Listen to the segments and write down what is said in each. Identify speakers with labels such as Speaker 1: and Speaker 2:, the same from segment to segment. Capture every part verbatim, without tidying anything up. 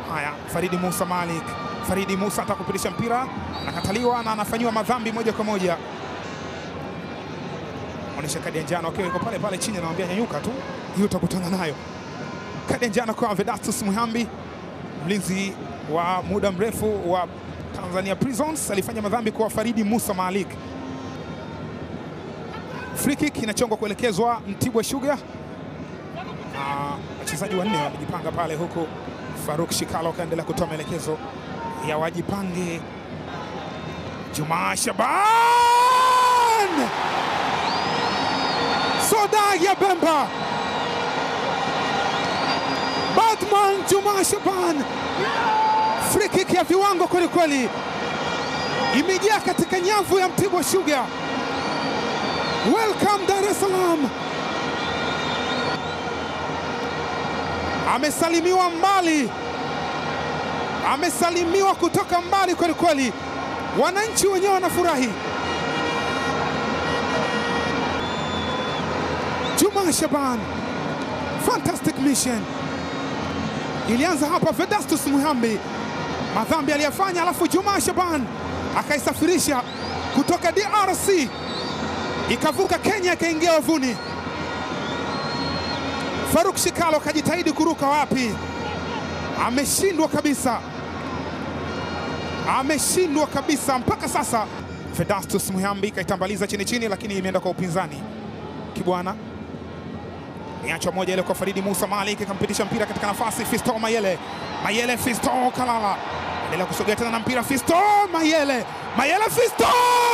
Speaker 1: Haya, Faridi Musa Malik. Faridi Musa atakupitisha mpira, anakataliwa na anafanywa madhambi moja kwa moja. Onyesha kadi ya njano akiwa yuko pale pale chini, anamwambia nyanyuka tu, hiyo utakutana nayo. Kadi ya njano kwa Vedastus Muhambi, mlinzi wa muda mrefu wa Tanzania Prisons, alifanya madhambi kwa Faridi Musa Malik. Free kick inachongwa kuelekezwa Mtibwa Sugar. Wachezaji wanne wamejipanga pale, huku Faruk Shikalo kaendelea kutoa maelekezo ya wajipange. Juma Shaban! Soda ya Bemba! Batman Juma Shaban! Free kick ya viwango kweli kweli, imejaa katika nyavu ya Mtibwa Sugar. Welcome Dar es Salaam. Amesalimiwa mbali, amesalimiwa kutoka mbali kweli kweli. Wananchi wenyewe wanafurahi. Juma Shaban, fantastic mission. Ilianza hapa Vedastus Muhambi, madhambi aliyofanya, alafu Juma Shaban akaisafirisha kutoka D R C, ikavuka Kenya, ikaingia wavuni. Faruk Shikalo kajitahidi kuruka wapi, ameshindwa kabisa, ameshindwa kabisa mpaka sasa. Vedastus Muhambi kaitambaliza chini chini, lakini imeenda kwa upinzani. Kibwana niacho moja ile kwa Faridi Musa Malik, ikampitisha mpira katika nafasi Fisto Mayele. Mayele Fisto Kalala endelea kusogea tena na mpira Fisto Mayele. Mayele Fisto!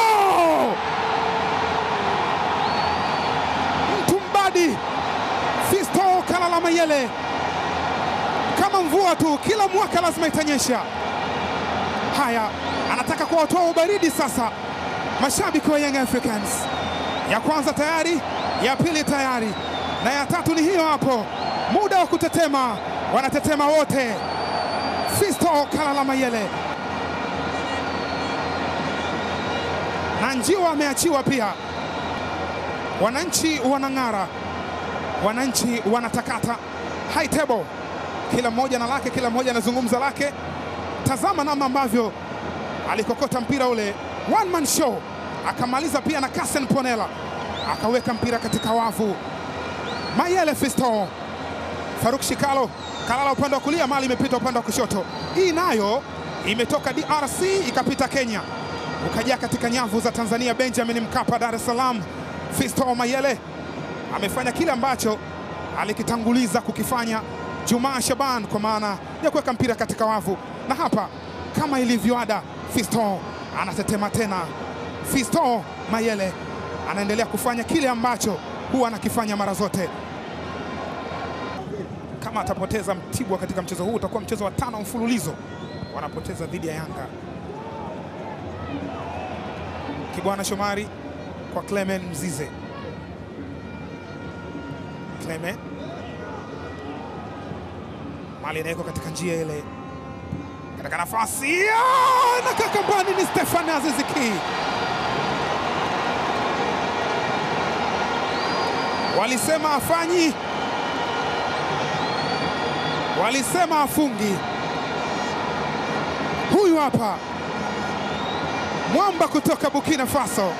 Speaker 1: Mtumbadi Fisto Kalala Mayele, kama mvua tu, kila mwaka lazima itanyesha. Haya, anataka kuwatoa ubaridi sasa mashabiki wa Young Africans. Ya kwanza tayari, ya pili tayari, na ya tatu ni hiyo hapo. Muda wa kutetema, wanatetema wote. Fisto Kalala Mayele na njiwa ameachiwa pia. Wananchi wanang'ara, wananchi wanatakata. High table, kila mmoja na lake, kila mmoja anazungumza lake. Tazama namna ambavyo alikokota mpira ule, one man show. Akamaliza pia na Kasen Ponela, akaweka mpira katika wavu. Mayele Fisto, Faruk Shikalo Kalala upande wa kulia, mali imepita upande wa kushoto. Hii nayo imetoka D R C ikapita Kenya, ukajia katika nyavu za Tanzania Benjamin Mkapa Dar es Salaam. Fisto Mayele amefanya kile ambacho alikitanguliza kukifanya Juma Shaban, kwa maana ya kuweka mpira katika wavu. Na hapa kama ilivyoada, Fisto anatetema tena. Fisto Mayele anaendelea kufanya kile ambacho huwa anakifanya mara zote. Kama atapoteza Mtibwa katika mchezo huu, utakuwa mchezo wa tano mfululizo wanapoteza dhidi ya Yanga. Kibwana Shomari kwa Clement Mzize. Clement mali inaeko katika njia ile, katika nafasi na kakambani ni Stefan Aziz Ki. Walisema afanyi, walisema afungi. Huyu hapa mwamba kutoka Burkina Faso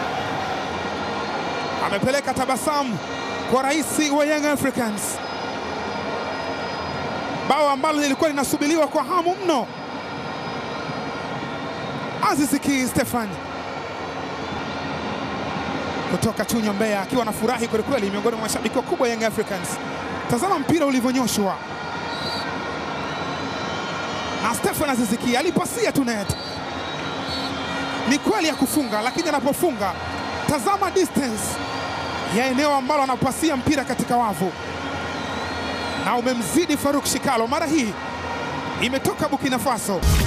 Speaker 1: amepeleka tabasamu kwa rais wa Young Africans, bao ambalo lilikuwa linasubiriwa kwa hamu mno. Aziz Ki Stefan kutoka Chunya Mbeya, akiwa anafurahi kweli kweli miongoni mwa mashabiki wakubwa Young Africans. Tazama mpira ulivyonyoshwa na Stefan Aziz Ki, alipasia tu net. Ni kweli ya kufunga, lakini anapofunga tazama distance ya eneo ambalo anapasia mpira katika wavu, na umemzidi Faruk Shikalo. Mara hii imetoka Burkina Faso.